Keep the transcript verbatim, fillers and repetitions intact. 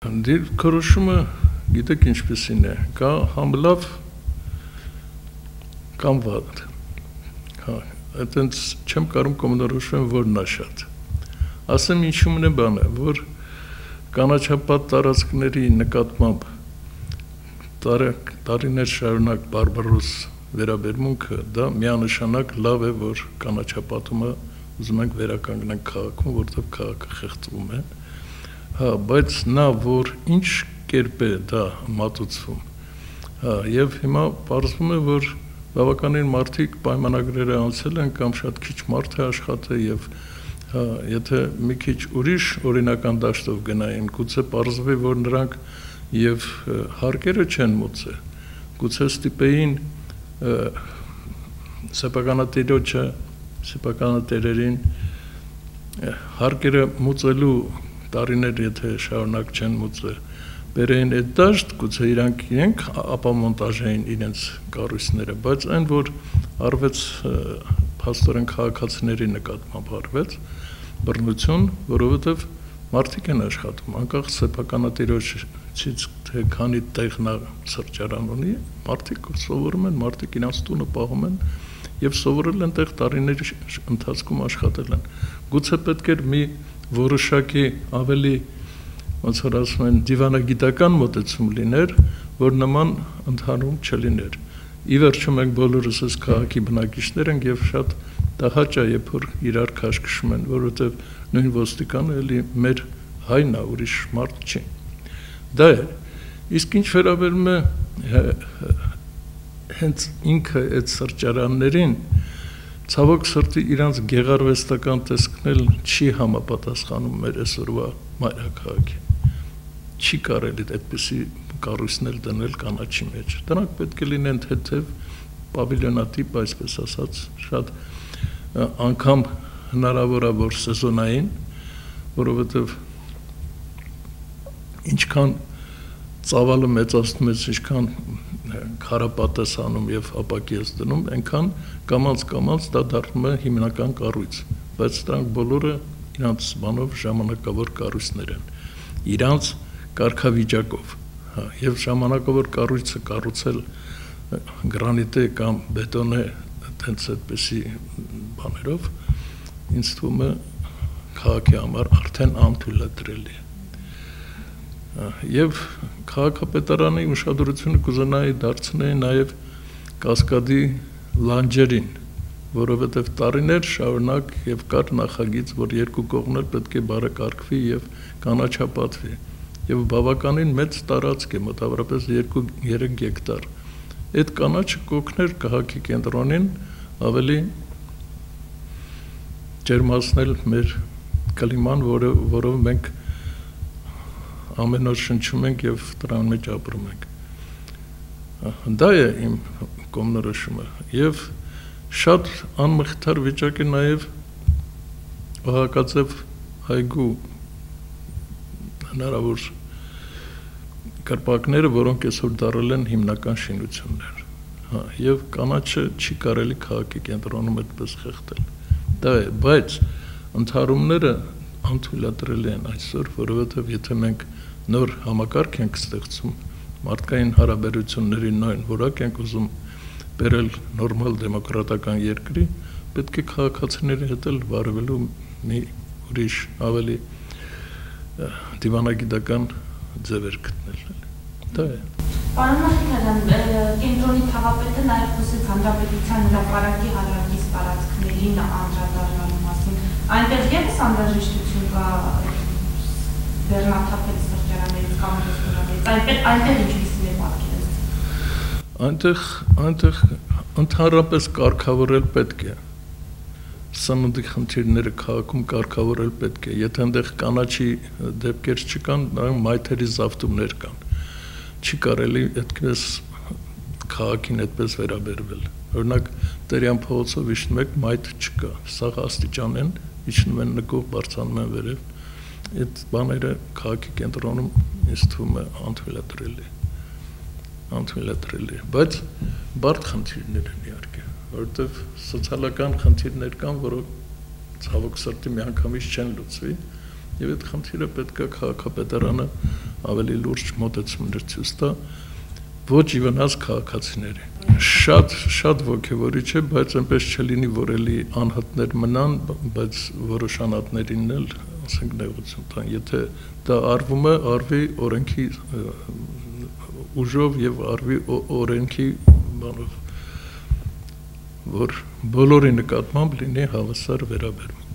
Դիր քրոշումը գիտեք ինչպեսին է, կա համ լավ կամ վատ։ Հա, այտենց չեմ կարում կողմնորոշեմ որն է շատ։ Ասեմ ինչու՞մն է բանը, որ կանաչապատ տարածքների նկատմամբ տարիներ շարունակ բարբարոս վերաբերմունքը դա միանշանակ լավ է, որ կանաչապատումը ուզում ենք վերականգնենք քաղաքում, որտեղ քաղաքը խեղծվում է։ Հա, բայց նա որ ինչ կերպ է դա մատուցվում։ Հա, եւ հիմա պարզվում է, որ բավականին մարդիկ պայմանագրերը անցել են կամ շատ քիչ մարդ է աշխատել եւ հա, եթե մի քիչ ուրիշ օրինական դաշտով գնային, գուցե պարզվի, որ նրանք եւ հարկերը չեն մուծել, գուցե ստիպեին սեփականատիրոջը, սեփականատերերին հարկերը մուծելու տարիներ եթե շարունակ չեն մուծել, բերեին այդ դաշտ, գուցե իրանք իրենք ապամոնտաժային իրենց կառույցները, բայց այն որ արվեց փաստորեն քաղաքացիների նկատմամբ արվեց բռնություն, որովհետեւ մարդիկ են աշխատում, անկախ սեփականատիրոջից թե քանի տեղ նա սրճարան ունի, մարդիկ սովորում են, մարդիկ իրենց տունը պահում են եւ սովորել են տեղ տարիների ընթացքում աշխատել են։ Գուցե պետք էր մի որոշակի ավելի, ոնց որ ասում են, դիվանագիտական մոտեցում լիներ, որ նման ընդհանուր չլիներ։ Ի վերջո մենք բոլորս այս քաղաքի բնակիչներ ենք եւ շատ տհաճ է, երբ որ իրար քաշքշում են, որովհետեւ նույն ոստիկանը էլի մեր հայն է, ուրիշ մարդ չի։ Դա է։ Իսկ ինչ վերաբերում է հենց ինքը այդ սրճարաններին, ցավոք սրտի իրանց գեղարվեստական տեսքն էլ չի համապատասխանում մեր այսօրվա մայրաքաղաքին։ Չի կարելի այդպիսի կառույցներ դնել կանաչի մեջ։ Դրանք պետք է լինեն թեթև պավիլիոնատիպ, այսպես ասած, շատ անգամ հնարավոր է որ սեզոնային, որովհետև ինչքան ծավալը մեծացնում ես, ինչքան քարապատ ես անում եւ ապակի ես դնում, այնքան կամած-կամած դա դառնում է հիմնական կառույց, բայց դրանք բոլորը իրանց բանով ժամանակավոր կառույցներ են, իրանց կարգավիճակով, հա, եւ ժամանակավոր կառույցը կառուցել գրանիտե կամ բետոնե տենց այդպեսի բաներով, ինձ թվում է քաղաքի համար արդեն անթույլատրելի է։ Եվ քաղաքապետարանի ուշադրությունը կուզենայի դարձնել նաև Կասկադի լանջերին, որովհետև տարիներ շարունակ եւ կար նախագիծ, որ երկու կողմն պետք է բարեկարգվի եւ կանաչապատվի, եւ բավականին մեծ տարածք է, մոտավորապես երկու երեք հեկտար։ Այդ կանաչը կօգներ քաղաքի կենտրոնին ավելի ջերմացնել մեր կլիման, որը որով մենք ամեն օր շնչում ենք եւ դրան մեջ ապրում ենք։ Դա է իմ կողմնորոշումը եւ շատ անմխիթար վիճակ է նաեւ Օհակաձև այգու հնարավոր կրպակները, որոնք այսօր դարել են հիմնական շինություններ։ Հա, եւ կանաչը չի կարելի քաղաքի կենտրոնում այդպես խեղդել։ Դա է, բայց ընդհարումները անթույլատրելի են այսօր, որովհետեւ եթե մենք նոր համակարգ ենք ստեղծում, մարդկային հարաբերությունների նույն որակ ենք ուզում բերել նորմալ դեմոկրատական երկրի, պետք է քաղաքացիների հետ էլ վարվելու մի ուրիշ ավելի դիվանագիտական ձևեր գտնել։ Դա է։ Պարոն Մարտիրոսյան, կենտրոնի քաղաքապետը նաև խոսեց հանրապետության հրապարակի հարակից տարածքներին անդրադառնալու մասին։ Այնտեղ ևս անհրաժեշտություն կա բեռնաթափել սրճարաններից կամ ռեստորաններից, այնտեղ այնտեղ ինչպիսին է պատկերացնում։ Այնտեղ այնտեղ ընդհանրապես կարգավորել պետք է։ Սննդի խնդիրները քաղաքում կարգավորել պետք է։ Եթե այնտեղ կանաչի դեպքեր չկան, նրանք մայթերի զավթումներ կան։ Չի կարելի այդպես քաղաքին այդպես վերաբերվել։ Օրինակ Տերյան փողոցով իջնում եք, մայթ չկա, սաղ աստիճան են, իջնում են նկով, բարձրանում են վերև։ Այդ բաները քաղաքի կենտրոնում ինձ թվում է անթույլատրելի։ Անթույլատրելի, բայց բարդ խնդիրներ են իհարկե, որովհետև սոցիալական խնդիրներ կան, որոնք ցավոք սրտի միանգամից չեն լուծվի, Եվ այդ խնդիրը պետք է քաղաքապետարանը ավելի լուրջ մոտեցումներ ցույց տա, ոչ ի վնաս քաղաքացիների։ Շատ շատ ոգևորիչ է, բայց այնպես չլինի, որ էլի անհատներ մնան, բայց որոշ անհատներին էլ ասենք նեղություն տան, եթե դա արվում է, արվի օրենքի ուժով եւ արվի օրենքի բանով, որ բոլորի նկատմամբ լինի հավասար վերաբերմունք։